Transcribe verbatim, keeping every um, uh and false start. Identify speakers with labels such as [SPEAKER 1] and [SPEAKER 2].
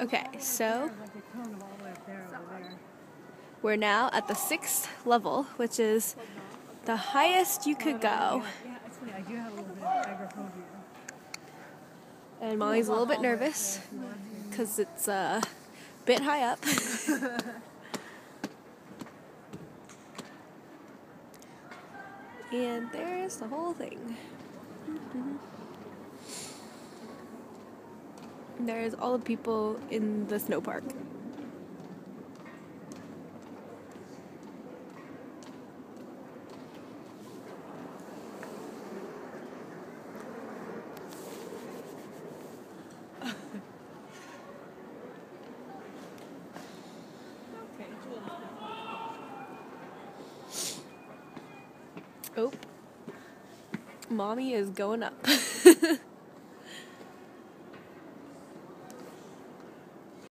[SPEAKER 1] Okay, so we're now at the sixth level, which is the highest you could go. And Molly's a little bit nervous because it's uh, a bit high up. And there's the whole thing. Mm-hmm. There's all the people in the snow park. Oh, Mommy is going up.